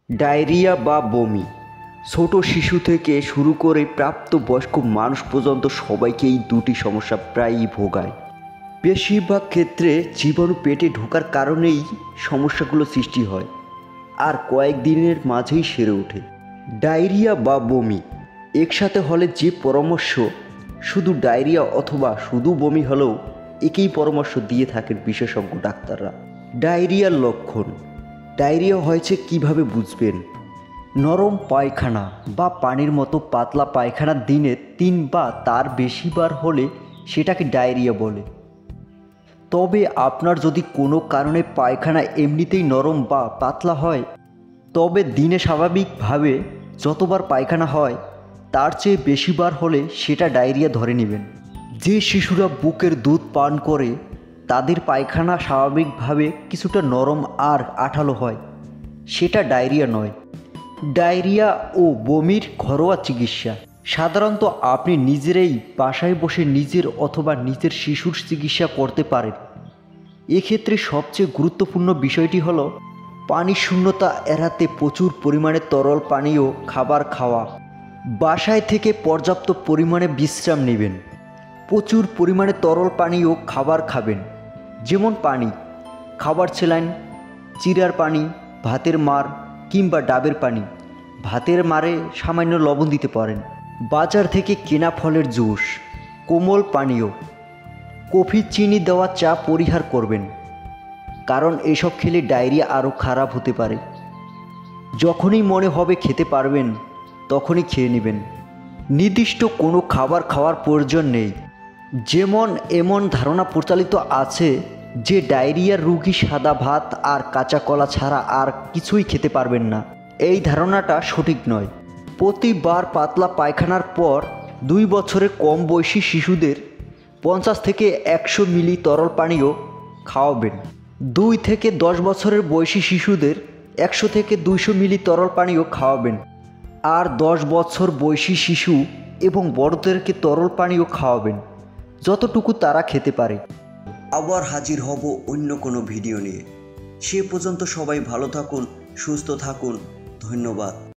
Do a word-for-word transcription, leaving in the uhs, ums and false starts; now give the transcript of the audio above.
Diarrhoea বা বমি ছোট শিশু থেকে শুরু করে প্রাপ্তবয়স্ক মানুষ পর্যন্ত সবাইকে এই দুটি সমস্যা প্রায়ই ভোগায়। বেশিরভাগ ক্ষেত্রে জীবাণু পেটে ঢোকার কারণেই সমস্যাগুলো সৃষ্টি হয় আর কয়েকদিনের মাঝেই সেরে ওঠে। ডায়রিয়া বা বমি একসাথে হলে যে পরামর্শ, শুধু ডায়রিয়া অথবা শুধু বমি হলেও একই পরামর্শ দিয়ে থাকেন বিশেষজ্ঞ ডাক্তাররা। ডায়রিয়ার লক্ষণ। ডায়রিয়া হয়েছে কিভাবে বুঝবেন? নরম পায়খানা বা পানির মতো পাতলা পায়খানা দিনে তিন বা তার বেশিবার হলে সেটাকে ডায়রিয়া বলে। তবে আপনার যদি কোনো কারণে পায়খানা এমনিতেই নরম বা পাতলা হয়, তবে দিনে স্বাভাবিকভাবে যতবার পায়খানা হয় তার চেয়ে বেশিবার হলে সেটা ডায়রিয়া ধরে নেবেন। যে শিশুরা বুকের দুধ পান করে তাদের পায়খানা স্বাভাবিকভাবে কিছুটা নরম আর আঠালো হয়, সেটা ডায়রিয়া নয়। ডায়রিয়া ও বমির ঘরোয়া চিকিৎসা। সাধারণত আপনি নিজেরাই বাসায় বসে নিজের অথবা নিজের শিশুর চিকিৎসা করতে পারেন। এক্ষেত্রে সবচেয়ে গুরুত্বপূর্ণ বিষয়টি হলো পানি শূন্যতা এড়াতে প্রচুর পরিমাণে তরল পানীয় খাবার খাওয়া। বাসায় থেকে পর্যাপ্ত পরিমাণে বিশ্রাম নেবেন। প্রচুর পরিমাণে তরল পানীয় খাবার খাবেন, যেমন পানি, খাবার স্যালাইন, চিড়ার পানি, ভাতের মার কিংবা ডাবের পানি। ভাতের মারে সামান্য লবণ দিতে পারেন। বাজার থেকে কেনা ফলের জুস, কোমল পানীয়, কফি, চিনি দেওয়া চা পরিহার করবেন, কারণ এসব খেলে ডায়রিয়া আরও খারাপ হতে পারে। যখনই মনে হবে খেতে পারবেন তখনই খেয়ে নেবেন। নির্দিষ্ট কোনো খাবার খাওয়ার প্রয়োজন নেই। যেমন এমন ধারণা প্রচলিত আছে যে ডায়রিয়ার রোগী সাদা ভাত আর কাঁচা কলা ছাড়া আর কিছুই খেতে পারবেন না। এই ধারণাটা সঠিক নয়। প্রতিবার পাতলা পায়খানার পর দুই বছরের কম বয়সী শিশুদের পঞ্চাশ থেকে একশো মিলি তরল পানীয় খাওয়াবেন। দুই থেকে দশ বছরের বয়সী শিশুদের একশো থেকে দুইশো মিলি তরল পানীয় খাওয়াবেন। আর দশ বছর বয়সী শিশু এবং বড়দেরকে তরল পানীয় খাওয়াবেন যতটুকু তারা খেতে পারে। আবার হাজির হব অন্য কোনো ভিডিও নিয়ে। সে পর্যন্ত সবাই ভালো থাকুন, সুস্থ থাকুন। ধন্যবাদ।